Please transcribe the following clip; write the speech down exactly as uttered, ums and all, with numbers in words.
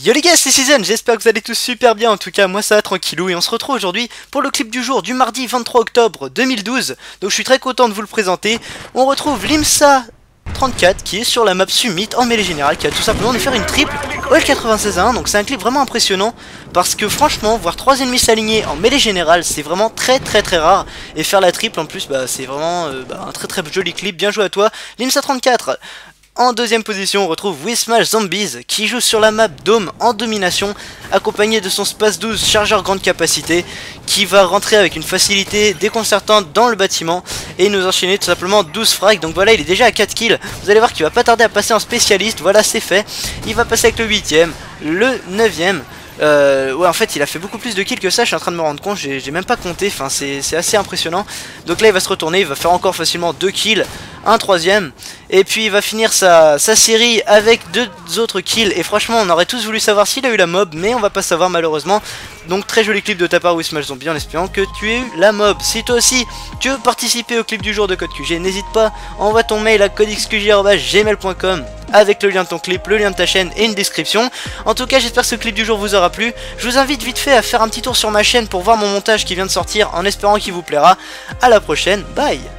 Yo les gars, c'est Season, j'espère que vous allez tous super bien, en tout cas moi ça va tranquillou et on se retrouve aujourd'hui pour le clip du jour du mardi vingt-trois octobre deux mille douze. Donc je suis très content de vous le présenter. On retrouve l'IMSA trente-quatre qui est sur la map Summit en mêlée générale, qui a tout simplement de faire une triple au L quatre-vingt-seize à un. Donc c'est un clip vraiment impressionnant parce que franchement voir trois ennemis s'aligner en mêlée générale c'est vraiment très très très rare. Et faire la triple en plus bah, c'est vraiment euh, bah, un très très joli clip, bien joué à toi l'IMSA trente-quatre. En deuxième position, on retrouve Wismash Zombies qui joue sur la map Dome en domination, accompagné de son Space douze chargeur grande capacité qui va rentrer avec une facilité déconcertante dans le bâtiment et nous enchaîner tout simplement douze frags. Donc voilà, il est déjà à quatre kills. Vous allez voir qu'il va pas tarder à passer en spécialiste. Voilà, c'est fait. Il va passer avec le huitième, le neuvième. Euh, ouais, en fait il a fait beaucoup plus de kills que ça, je suis en train de me rendre compte, j'ai même pas compté, enfin c'est assez impressionnant. Donc là il va se retourner, il va faire encore facilement deux kills, un troisième, et puis il va finir sa, sa série avec deux autres kills. Et franchement on aurait tous voulu savoir s'il a eu la mob, mais on va pas savoir malheureusement. Donc très joli clip de ta part Wismash Zombie, en espérant que tu aies eu la mob. Si toi aussi tu veux participer au clip du jour de Code Q G, n'hésite pas, envoie ton mail à codexqj arobase gmail point com avec le lien de ton clip, le lien de ta chaîne et une description. En tout cas j'espère que ce clip du jour vous aura plu. Je vous invite vite fait à faire un petit tour sur ma chaîne pour voir mon montage qui vient de sortir, en espérant qu'il vous plaira. À la prochaine, bye.